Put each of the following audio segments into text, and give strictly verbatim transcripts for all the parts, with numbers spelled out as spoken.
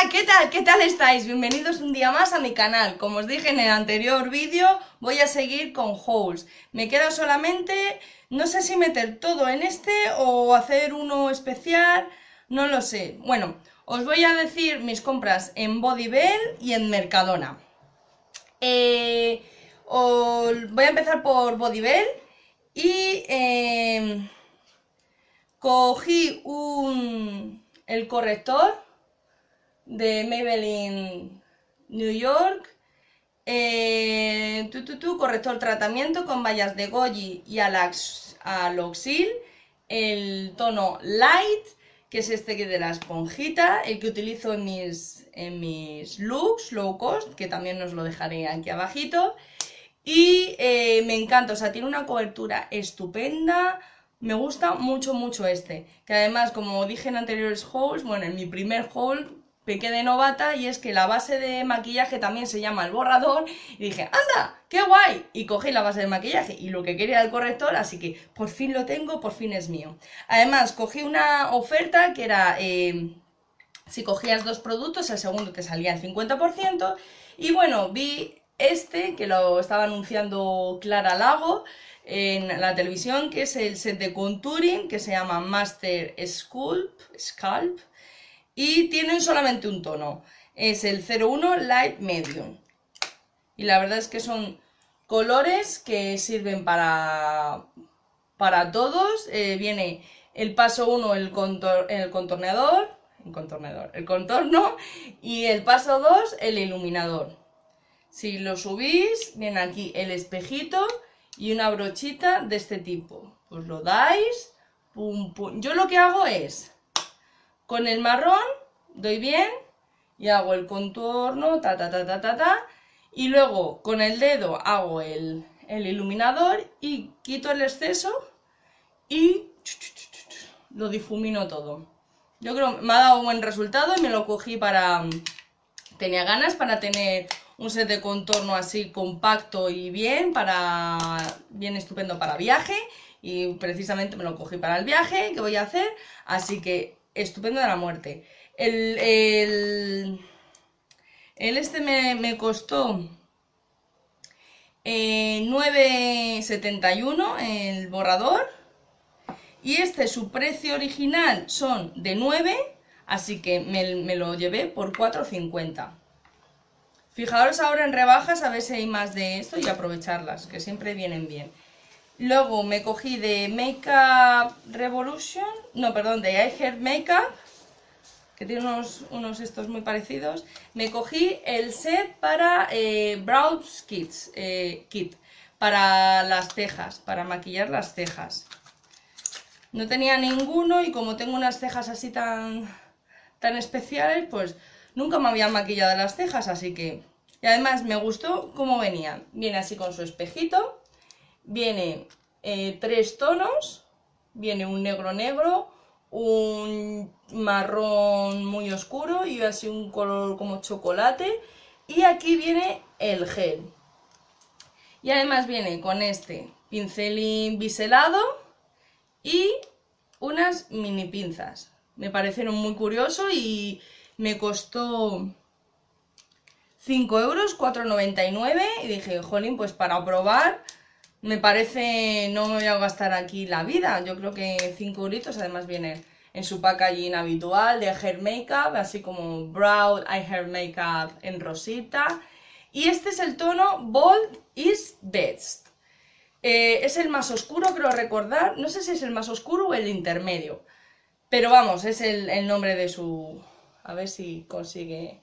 Hola, ¿qué tal? ¿Qué tal estáis? Bienvenidos un día más a mi canal. Como os dije en el anterior vídeo, voy a seguir con hauls. Me queda solamente, no sé si meter todo en este o hacer uno especial, no lo sé. Bueno, os voy a decir mis compras en Bodybell y en Mercadona. Eh, os voy a empezar por Bodybell y eh, cogí un, el corrector de Maybelline New York, eh, tu, tu, tu, corrector tratamiento con bayas de goji y aloxil, el tono light, que es este que de la esponjita, el que utilizo en mis, en mis looks low cost, que también os lo dejaré aquí abajito. Y eh, me encanta, o sea, tiene una cobertura estupenda. Me gusta mucho, mucho este. Que además, como dije en anteriores hauls, bueno, en mi primer haul pequé de novata, y es que la base de maquillaje también se llama el borrador, y dije, ¡anda! ¡Qué guay! Y cogí la base de maquillaje y lo que quería era el corrector, así que por fin lo tengo, por fin es mío. Además, cogí una oferta que era, eh, si cogías dos productos, el segundo te salía el cincuenta por ciento, y bueno, vi este, que lo estaba anunciando Clara Lago en la televisión, que es el set de contouring, que se llama Master Sculpt, Scalp, y tienen solamente un tono, es el cero uno Light Medium. Y la verdad es que son colores que sirven para, para todos. Eh, viene el paso uno, el, contor, el contorneador, el contorneador, el contorno, y el paso dos, el iluminador. Si lo subís, viene aquí el espejito y una brochita de este tipo. Pues lo dais, pum, pum. Yo lo que hago es, con el marrón doy bien y hago el contorno, ta ta ta ta ta ta, y luego con el dedo hago el, el iluminador y quito el exceso y lo difumino todo. Yo creo que me ha dado un buen resultado y me lo cogí para... Tenía ganas para tener un set de contorno así compacto y bien, para bien estupendo para viaje, y precisamente me lo cogí para el viaje que voy a hacer, así que estupendo de la muerte. El, el, el este me, me costó eh, nueve setenta y uno el borrador, y este su precio original son de nueve, así que me, me lo llevé por cuatro cincuenta. Fijaros ahora en rebajas a ver si hay más de esto y aprovecharlas, que siempre vienen bien. Luego me cogí de Makeup Revolution, no, perdón, de I Hair Makeup, que tiene unos, unos estos muy parecidos. Me cogí el set para eh, Brow Kits, eh, Kit, para las cejas, para maquillar las cejas. No tenía ninguno y como tengo unas cejas así tan, tan especiales, pues nunca me había maquillado las cejas, así que... Y además me gustó cómo venía. Viene así con su espejito. Viene eh, tres tonos, viene un negro negro, un marrón muy oscuro y así un color como chocolate, y aquí viene el gel. Y además viene con este pincelín biselado y unas mini pinzas. Me parecieron muy curioso y me costó cinco euros, cuatro noventa y nueve, y dije, jolín, pues para probar... Me parece, no me voy a gastar aquí la vida. Yo creo que cinco euritos. Además viene en su packaging habitual de Hair Makeup, así como Brow I Hair Makeup en rosita. Y este es el tono Bold is Best. Eh, es el más oscuro, creo recordar. No sé si es el más oscuro o el intermedio. Pero vamos, es el, el nombre de su... A ver si consigue...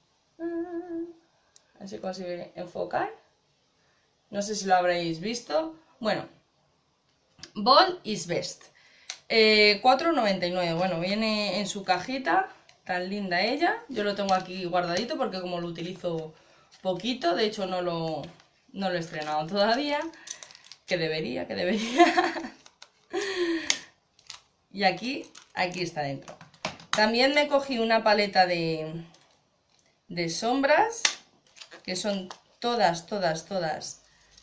A ver si consigue enfocar. No sé si lo habréis visto. Bueno, Bold is Best. Eh, cuatro noventa y nueve. Bueno, viene en su cajita. Tan linda ella. Yo lo tengo aquí guardadito porque como lo utilizo poquito. De hecho no lo, no lo he estrenado todavía. Que debería, que debería. Y aquí, aquí está dentro. También me cogí una paleta de, de sombras. Que son todas, todas, todas...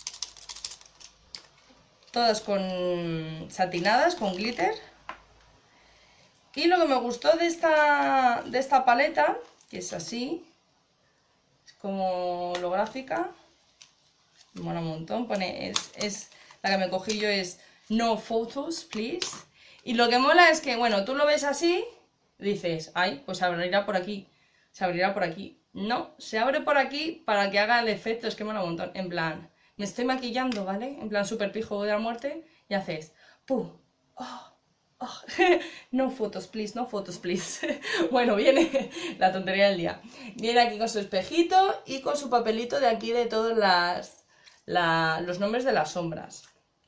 Todas con satinadas, con glitter. Y lo que me gustó de esta, de esta paleta, que es así, es como holográfica, me mola un montón, pone, es, es, la que me cogí yo es no photos, please, y lo que mola es que, bueno, tú lo ves así, dices, ay, pues se abrirá por aquí, se abrirá por aquí, no, se abre por aquí para que haga el efecto, es que mola un montón, en plan, me estoy maquillando, ¿vale? En plan super pijo de la muerte, y haces, ¡pum! ¡Oh! Oh, no fotos, please, no fotos, please. Bueno, viene la tontería del día. Viene aquí con su espejito y con su papelito de aquí de todos las, la, los nombres de las sombras.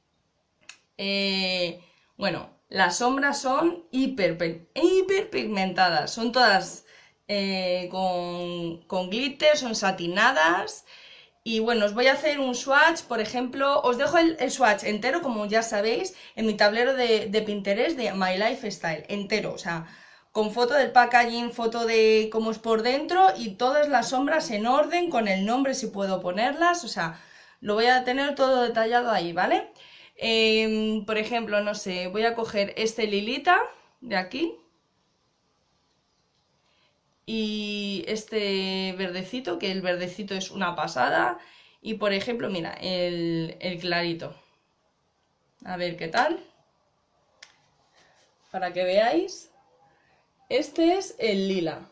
Eh, bueno, las sombras son hiper, hiper pigmentadas. Son todas eh, con, con glitter, son satinadas. Y bueno, os voy a hacer un swatch, por ejemplo, os dejo el, el swatch entero, como ya sabéis, en mi tablero de, de Pinterest de My Lifestyle, entero, o sea, con foto del packaging, foto de cómo es por dentro y todas las sombras en orden, con el nombre si puedo ponerlas, o sea, lo voy a tener todo detallado ahí, ¿vale? Eh, por ejemplo, no sé, voy a coger este lilita de aquí. Y este verdecito, que el verdecito es una pasada. Y por ejemplo, mira, el, el clarito. A ver qué tal. Para que veáis. Este es el lila.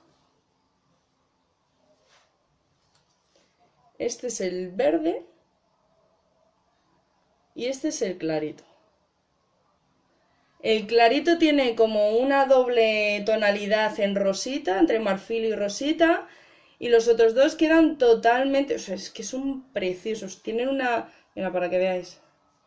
Este es el verde. Y este es el clarito. El clarito tiene como una doble tonalidad en rosita, entre marfil y rosita. Y los otros dos quedan totalmente... O sea, es que son preciosos. Tienen una... Mira, para que veáis.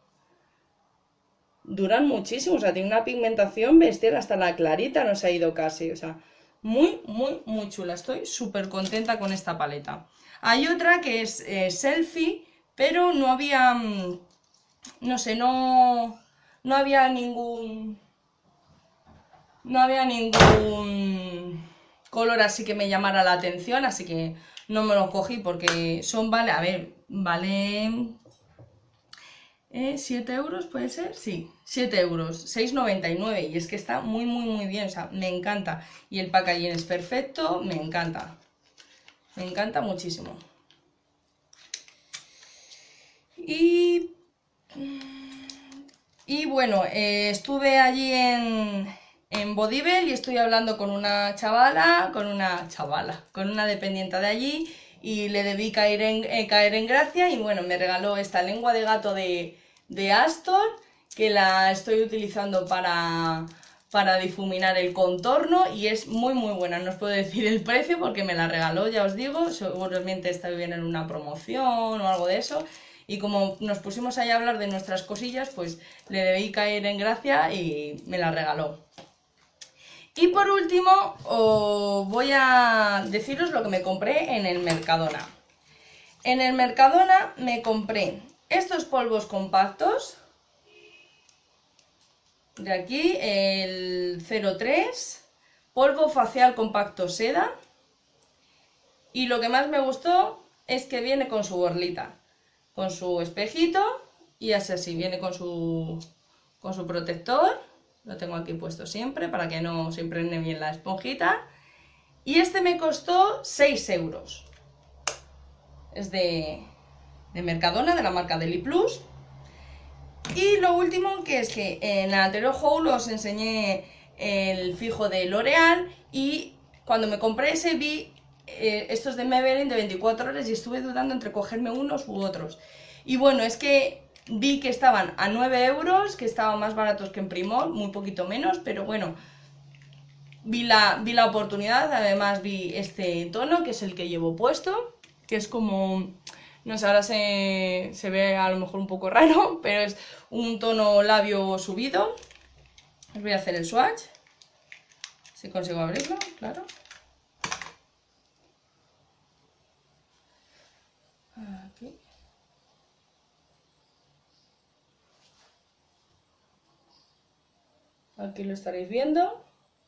Duran muchísimo, o sea, tiene una pigmentación bestial, hasta la clarita no se ha ido casi, o sea, muy, muy, muy chula. Estoy súper contenta con esta paleta. Hay otra que es eh, Selfie, pero no había, mmm, no sé, no, no había ningún, no había ningún color así que me llamara la atención, así que no me lo cogí porque son, vale, a ver, vale... Eh, ¿siete euros puede ser? Sí, siete euros, seis noventa y nueve. Y es que está muy, muy, muy bien. O sea, me encanta. Y el packaging es perfecto, me encanta. Me encanta muchísimo. Y, y bueno, eh, estuve allí en, en Bodybell y estoy hablando con una chavala, con una chavala, con una dependiente de allí. Y le debí caer en, eh, caer en gracia y bueno, me regaló esta lengua de gato de, de Astor, que la estoy utilizando para, para difuminar el contorno y es muy muy buena. No os puedo decir el precio porque me la regaló, ya os digo, seguramente está bien en una promoción o algo de eso. Y como nos pusimos ahí a hablar de nuestras cosillas, pues le debí caer en gracia y me la regaló. Y por último, os voy a deciros lo que me compré en el Mercadona. En el Mercadona me compré estos polvos compactos. De aquí, el cero tres, polvo facial compacto seda. Y lo que más me gustó es que viene con su borlita, con su espejito y así, así viene con su, con su protector. Lo tengo aquí puesto siempre para que no se impregne bien la esponjita. Y este me costó seis euros. Es de, de Mercadona, de la marca Deli Plus. Y lo último, que es que en el anterior haul os enseñé el fijo de L'Oreal. Y cuando me compré ese vi eh, estos de Maybelline de veinticuatro horas y estuve dudando entre cogerme unos u otros. Y bueno, es que vi que estaban a nueve euros, que estaban más baratos que en Primor, muy poquito menos, pero bueno, vi la, vi la oportunidad. Además vi este tono, que es el que llevo puesto, que es como, no sé, ahora se, se ve a lo mejor un poco raro, pero es un tono labio subido. Os voy a hacer el swatch, si consigo abrirlo, claro. Aquí. Aquí lo estaréis viendo.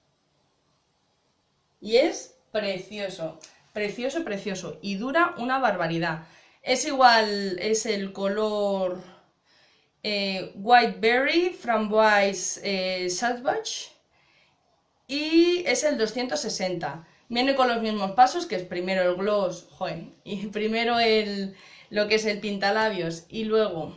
Y es precioso, precioso, precioso. Y dura una barbaridad. Es igual, es el color eh, White Berry, Framboise eh, Salvage. y es el doscientos sesenta. Viene con los mismos pasos, que es primero el gloss, joder, y primero el, lo que es el pintalabios y luego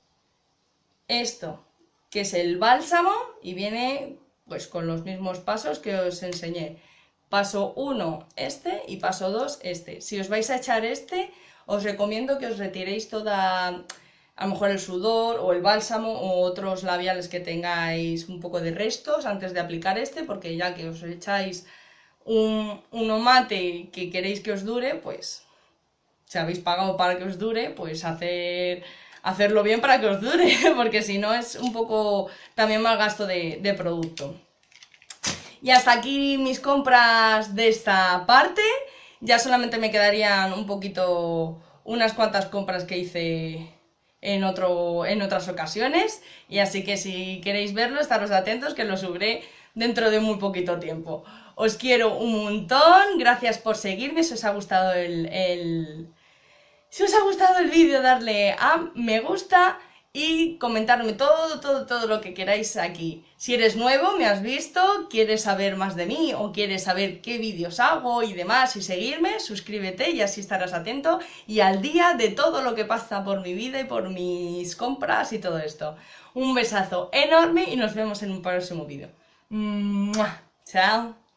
esto, que es el bálsamo, y viene pues con los mismos pasos que os enseñé. Paso uno este y paso dos este. Si os vais a echar este, os recomiendo que os retiréis toda, a lo mejor el sudor o el bálsamo o otros labiales que tengáis un poco de restos antes de aplicar este, porque ya que os echáis un, uno mate que queréis que os dure, pues si habéis pagado para que os dure, pues hacer, hacerlo bien para que os dure, porque si no es un poco también mal gasto de, de producto. Y hasta aquí mis compras de esta parte. Ya solamente me quedarían un poquito, unas cuantas compras que hice en, otro, en otras ocasiones. Y así que si queréis verlo, estaros atentos que lo subiré dentro de muy poquito tiempo. Os quiero un montón, gracias por seguirme, si os ha gustado el, el... Si os ha gustado el vídeo, darle a me gusta y comentarme todo, todo, todo lo que queráis aquí. Si eres nuevo, me has visto, quieres saber más de mí o quieres saber qué vídeos hago y demás y seguirme, suscríbete y así estarás atento y al día de todo lo que pasa por mi vida y por mis compras y todo esto. Un besazo enorme y nos vemos en un próximo vídeo. ¡Mua! Chao.